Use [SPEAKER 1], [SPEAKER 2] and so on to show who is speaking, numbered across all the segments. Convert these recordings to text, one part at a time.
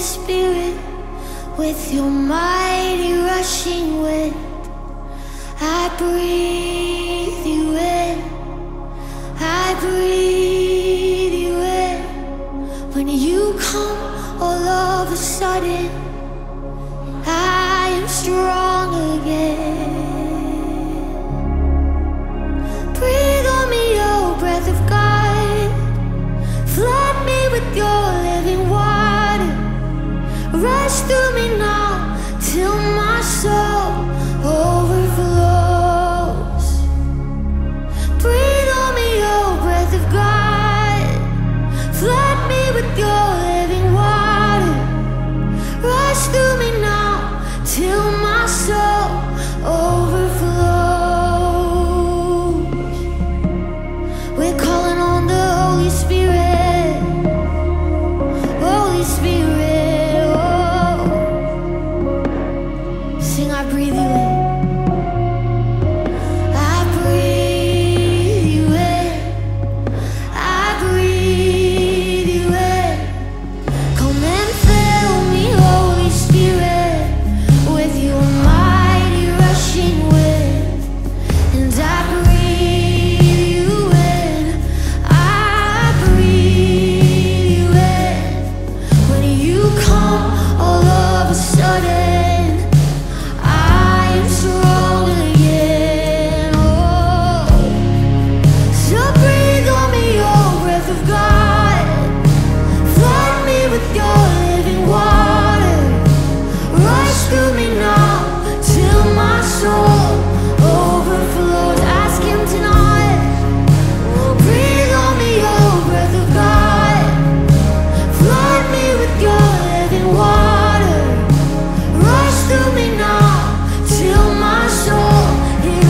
[SPEAKER 1] Spirit, with your mighty rushing wind, I breathe you in, I breathe you in. When you come, all of a sudden, I am strong again. Breathe on me, oh breath of God, flood me with your living water. Rush through me now till my soul overflows. Breathe on me, oh breath of God, flood me with your living water. Rush through me now till my soul overflows. We're calling on the Holy Spirit, Holy Spirit, oh. Sing, I breathe you in, I breathe you in, I breathe you in. Come and fill me, Holy Spirit, with your mighty rushing wind, and I breathe you in, I breathe you in. When you come, all of a sudden, I am strong again. Oh, so breathe on me, oh breath of God, flood me with your living water. Rush through me now till my soul overflows. Ask him tonight. Breathe on me, oh breath of God, flood me with your living water. Rush through me now till my soul it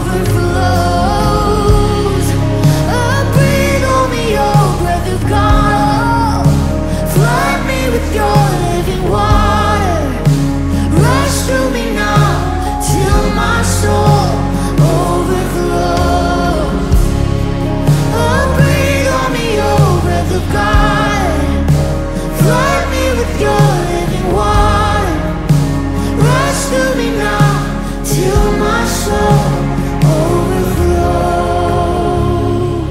[SPEAKER 1] overflows. Oh, breathe on me, oh breath of God, flood me with your living water. Rush through me now till my soul overflows. Oh, breathe on me, oh breath of God, flood me with your living water. Rush through me now till my soul overflows.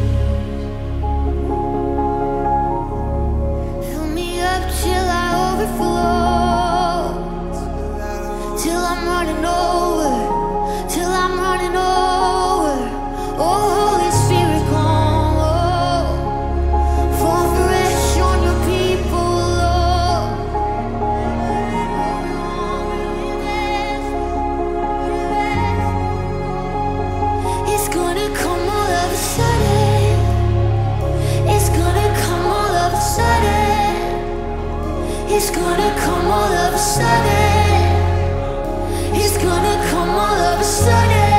[SPEAKER 1] Fill me up till I overflow, till I'm running over, till I'm running over. Oh, Holy Spirit, come, oh, fall fresh on your people, Lord. It's gonna come all of a sudden. It's gonna come all of a sudden. It's gonna come all of a sudden. It's gonna come all of a sudden.